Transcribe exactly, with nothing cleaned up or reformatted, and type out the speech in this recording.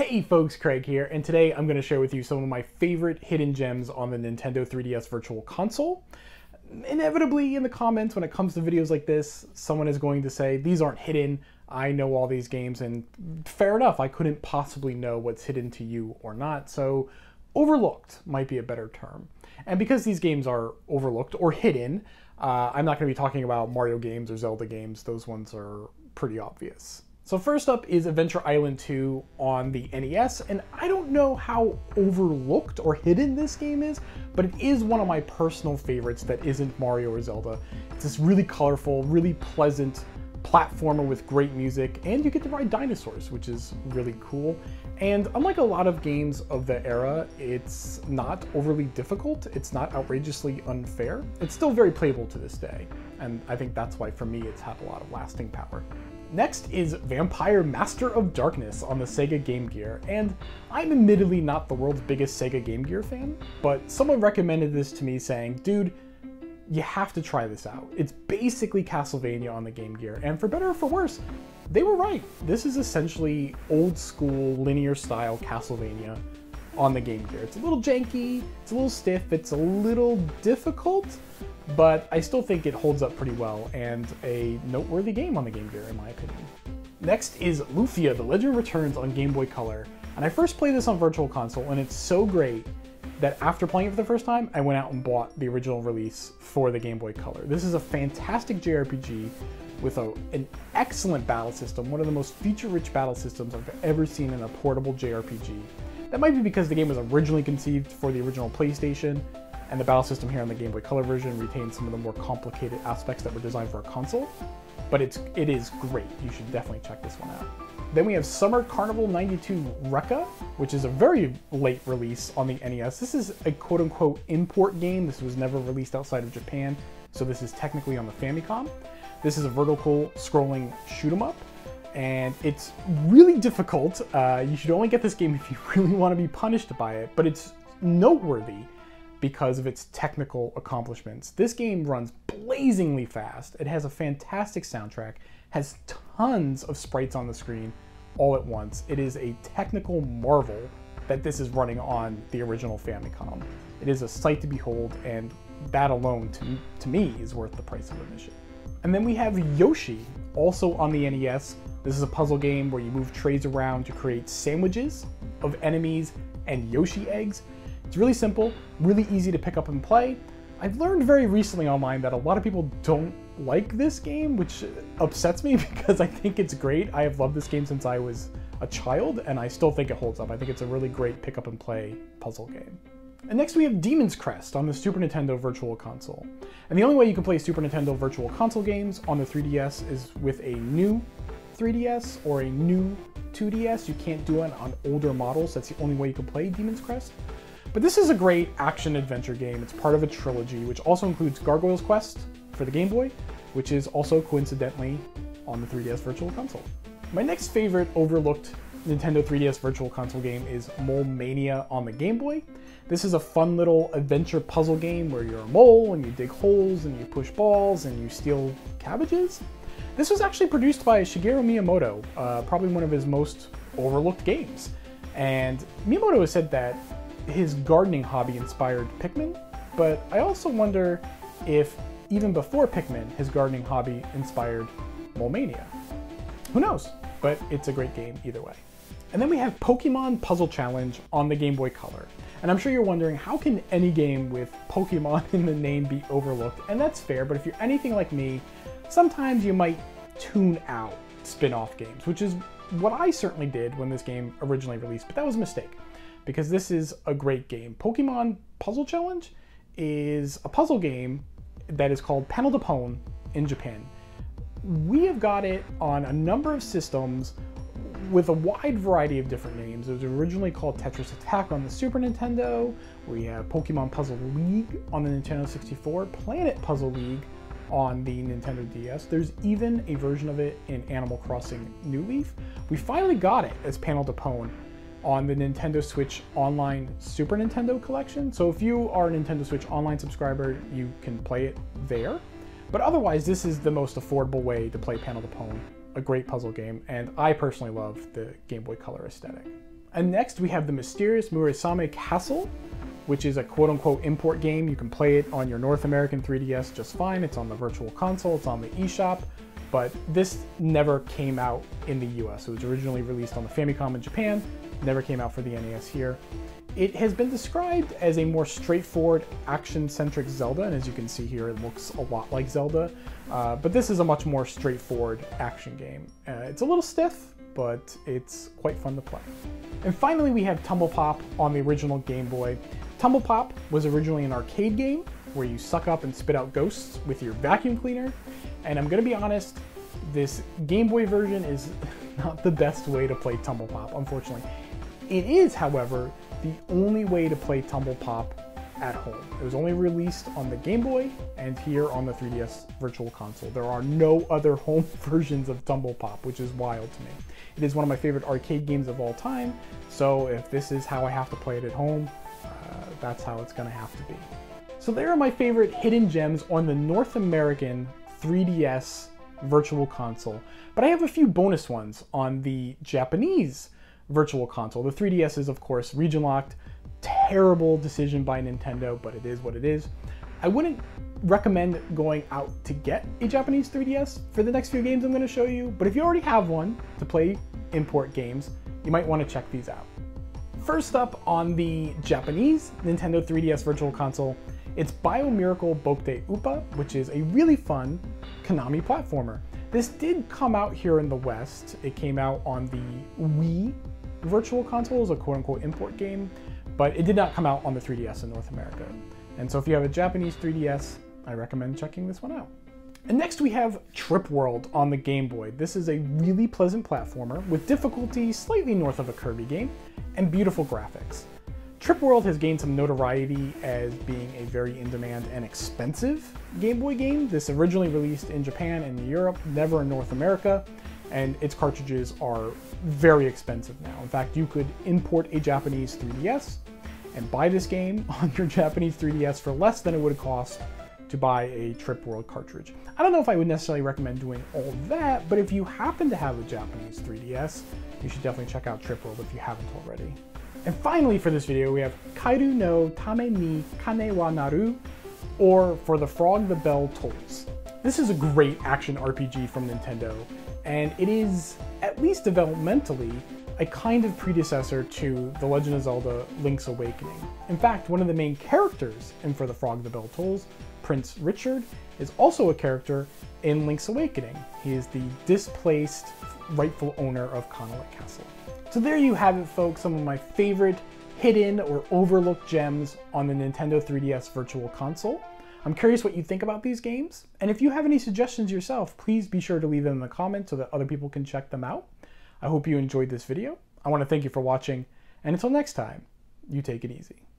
Hey folks, Craig here, and today I'm going to share with you some of my favorite hidden gems on the Nintendo three D S Virtual Console. Inevitably, in the comments when it comes to videos like this, someone is going to say, these aren't hidden, I know all these games, and fair enough, I couldn't possibly know what's hidden to you or not, so overlooked might be a better term. And because these games are overlooked or hidden, uh, I'm not going to be talking about Mario games or Zelda games, those ones are pretty obvious. So first up is Adventure Island two on the N E S, and I don't know how overlooked or hidden this game is, but it is one of my personal favorites that isn't Mario or Zelda. It's this really colorful, really pleasant platformer with great music, and you get to ride dinosaurs, which is really cool. And unlike a lot of games of the era, it's not overly difficult, it's not outrageously unfair. It's still very playable to this day, and I think that's why for me it's had a lot of lasting power. Next is Vampire Master of Darkness on the Sega Game Gear, and I'm admittedly not the world's biggest Sega Game Gear fan, but someone recommended this to me saying, dude, you have to try this out. It's basically Castlevania on the Game Gear, and for better or for worse, they were right. This is essentially old school linear style Castlevania on the Game Gear. It's a little janky, it's a little stiff, it's a little difficult, but I still think it holds up pretty well and a noteworthy game on the Game Gear in my opinion. Next is Lufia, The Legend Returns on Game Boy Color, and I first played this on Virtual Console and it's so great that after playing it for the first time, I went out and bought the original release for the Game Boy Color. This is a fantastic J R P G with a, an excellent battle system, one of the most feature-rich battle systems I've ever seen in a portable J R P G. That might be because the game was originally conceived for the original PlayStation, and the battle system here on the Game Boy Color version retains some of the more complicated aspects that were designed for a console, but it's, it is great. You should definitely check this one out. Then we have Summer Carnival ninety-two Rekka, which is a very late release on the N E S. This is a quote-unquote import game. This was never released outside of Japan, so this is technically on the Famicom. This is a vertical scrolling shoot 'em up, and it's really difficult. Uh, you should only get this game if you really want to be punished by it, but it's noteworthy because of its technical accomplishments. This game runs blazingly fast. It has a fantastic soundtrack, has tons of sprites on the screen all at once. It is a technical marvel that this is running on the original Famicom. It is a sight to behold, and that alone, to, to me, is worth the price of admission. And then we have Yoshi, also on the N E S. This is a puzzle game where you move trays around to create sandwiches of enemies and Yoshi eggs. It's really simple, really easy to pick up and play. I've learned very recently online that a lot of people don't like this game, which upsets me because I think it's great. I have loved this game since I was a child, and I still think it holds up. I think it's a really great pick up and play puzzle game. And next we have Demon's Crest on the Super Nintendo Virtual Console. And the only way you can play Super Nintendo Virtual Console games on the three D S is with a new three D S or a new two D S. You can't do it on older models. That's the only way you can play Demon's Crest. But this is a great action-adventure game. It's part of a trilogy, which also includes Gargoyle's Quest for the Game Boy, which is also coincidentally on the three D S Virtual Console. My next favorite overlooked Nintendo three D S Virtual Console game is Mole Mania on the Game Boy. This is a fun little adventure puzzle game where you're a mole and you dig holes and you push balls and you steal cabbages. This was actually produced by Shigeru Miyamoto, uh, probably one of his most overlooked games. And Miyamoto has said that his gardening hobby inspired Pikmin, but I also wonder if even before Pikmin, his gardening hobby inspired Mole Mania. Who knows? But it's a great game either way. And then we have Pokemon Puzzle Challenge on the Game Boy Color. And I'm sure you're wondering, how can any game with Pokemon in the name be overlooked? And that's fair, but if you're anything like me, sometimes you might tune out spin-off games, which is what I certainly did when this game originally released, but that was a mistake, because this is a great game. Pokemon Puzzle Challenge is a puzzle game that is called Panel de Pon in Japan. We have got it on a number of systems with a wide variety of different names. It was originally called Tetris Attack on the Super Nintendo. We have Pokemon Puzzle League on the Nintendo sixty-four, Planet Puzzle League on the Nintendo D S. There's even a version of it in Animal Crossing New Leaf. We finally got it as Panel de Pon on the Nintendo Switch Online Super Nintendo Collection. So if you are a Nintendo Switch Online subscriber, you can play it there. But otherwise, this is the most affordable way to play Panel de Pon, a great puzzle game, and I personally love the Game Boy Color aesthetic. And next we have the mysterious Murasame Castle, which is a quote-unquote import game. You can play it on your North American three D S just fine. It's on the Virtual Console, it's on the eShop, but this never came out in the U S. It was originally released on the Famicom in Japan, never came out for the N E S here. It has been described as a more straightforward, action-centric Zelda, and as you can see here, it looks a lot like Zelda, uh, but this is a much more straightforward action game. Uh, it's a little stiff, but it's quite fun to play. And finally, we have Tumble Pop on the original Game Boy. Tumble Pop was originally an arcade game where you suck up and spit out ghosts with your vacuum cleaner, and I'm gonna be honest, this Game Boy version is not the best way to play Tumble Pop, unfortunately. It is, however, the only way to play Tumble Pop at home. It was only released on the Game Boy and here on the three D S Virtual Console. There are no other home versions of Tumble Pop, which is wild to me. It is one of my favorite arcade games of all time, so if this is how I have to play it at home, uh, that's how it's gonna have to be. So there are my favorite hidden gems on the North American three D S Virtual Console, but I have a few bonus ones on the Japanese Virtual Console. The three D S is, of course, region locked. Terrible decision by Nintendo, but it is what it is. I wouldn't recommend going out to get a Japanese three D S for the next few games I'm going to show you, but if you already have one to play import games, you might want to check these out. First up on the Japanese Nintendo three D S Virtual Console, it's Biomiracle Bokute Upa, which is a really fun Konami platformer. This did come out here in the West. It came out on the Wii Virtual Console as a quote-unquote import game, but it did not come out on the three D S in North America. And so if you have a Japanese three D S, I recommend checking this one out. And next we have Trip World on the Game Boy. This is a really pleasant platformer with difficulty slightly north of a Kirby game and beautiful graphics. Trip World has gained some notoriety as being a very in-demand and expensive Game Boy game. This originally released in Japan and Europe, never in North America, and its cartridges are very expensive now. In fact, you could import a Japanese three D S and buy this game on your Japanese three D S for less than it would cost to buy a Trip World cartridge. I don't know if I would necessarily recommend doing all that, but if you happen to have a Japanese three D S, you should definitely check out Trip World if you haven't already. And finally for this video, we have Kairu no Tame ni Kane wa Naru, or For the Frog the Bell Tolls. This is a great action R P G from Nintendo, and it is, at least developmentally, a kind of predecessor to The Legend of Zelda Link's Awakening. In fact, one of the main characters in For the Frog the Bell Tolls, Prince Richard, is also a character in Link's Awakening. He is the displaced rightful owner of Connaught Castle. So there you have it, folks, some of my favorite hidden or overlooked gems on the Nintendo three D S Virtual Console. I'm curious what you think about these games, and if you have any suggestions yourself, please be sure to leave them in the comments so that other people can check them out. I hope you enjoyed this video. I want to thank you for watching, and until next time, you take it easy.